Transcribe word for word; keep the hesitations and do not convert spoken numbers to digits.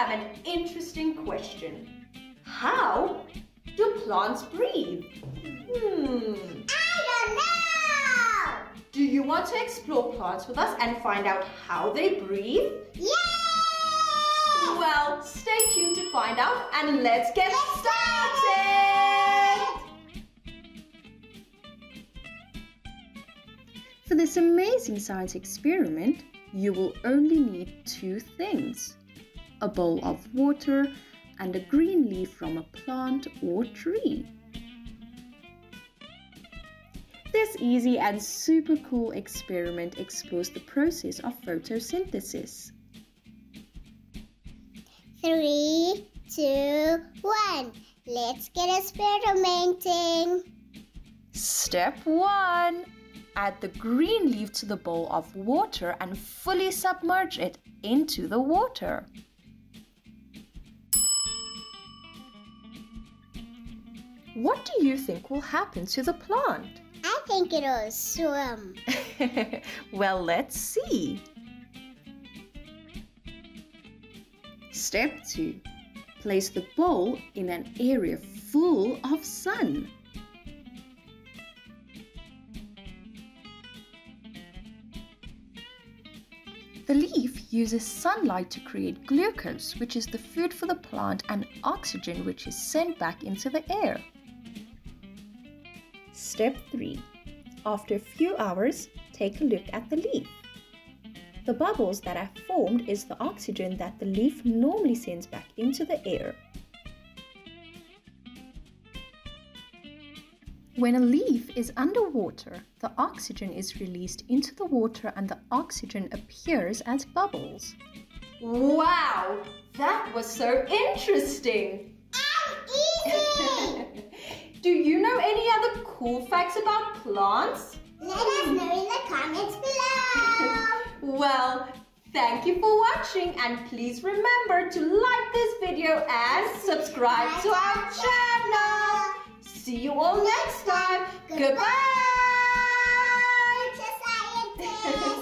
have an interesting question. How do plants breathe? Hmm. I don't know! Do you want to explore plants with us and find out how they breathe? Yeah! Well, stay tuned to find out and let's get Let's started! For this amazing science experiment, you will only need two things: a bowl of water and a green leaf from a plant or tree. This easy and super cool experiment explores the process of photosynthesis. Three, two, one. Let's get experimenting. Step one. Add the green leaf to the bowl of water and fully submerge it into the water. What do you think will happen to the plant? I think it'll swim. Well, let's see. Step two. Place the bowl in an area full of sun. The leaf uses sunlight to create glucose, which is the food for the plant, and oxygen, which is sent back into the air. Step three. After a few hours, take a look at the leaf. The bubbles that have formed is the oxygen that the leaf normally sends back into the air. When a leaf is underwater, the oxygen is released into the water and the oxygen appears as bubbles. Wow! That was so interesting! And easy! Do you know any other cool facts about plants? Let us know in the comments below. Well, thank you for watching and please remember to like this video and subscribe to our channel. See you all next time. Goodbye. Future scientists.